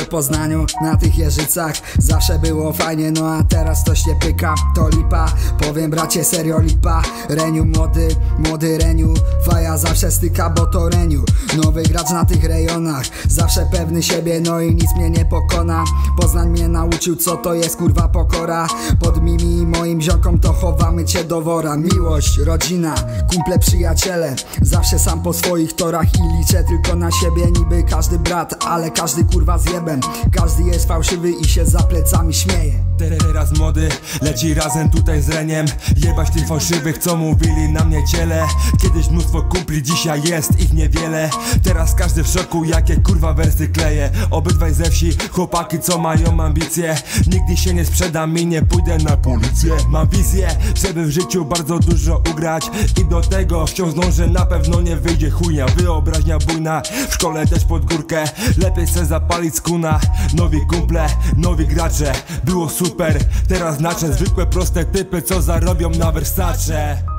w Poznaniu, na tych Jeżycach zawsze było fajnie, no a teraz to się pyka, to lipa. Powiem bracie, serio lipa. Reniu młody Reniu, faja zawsze styka, bo to Reniu. Nowy gracz na tych rejonach, zawsze pewny siebie, no i nic mnie nie pokona. Poznań mnie nauczył, co to jest kurwa pokora. Pod mimi i moim ziomkom to chowamy cię do wora. Miłość, rodzina, kumple, przyjaciele, zawsze sam po swoich torach i liczę tylko na siebie. Niby każdy brat, ale każdy kurwa zjebem. Każdy jest fałszywy i się za plecami śmieje. Teraz młody leci razem tutaj z Reniem. Jebać tych fałszywych, co mówili na mnie ciele. Kiedyś mnóstwo kumpli, dzisiaj jest ich niewiele. Teraz każdy w szoku, jakie kurwa wersy kleje. Obydwaj ze wsi, chłopaki, co mają ambicje. Nigdy się nie sprzedam i nie pójdę na policję. Mam wizję, żeby w życiu bardzo dużo ugrać i do tego wciąż zdążę, na pewno nie wyjdzie chujnia. Wyobraźnia bujna, w szkole też pod górkę. Lepiej se zapalić skuna. Nowi kumple, nowi gracze, było super. Teraz znaczę zwykłe proste typy, co zarobią na Versace.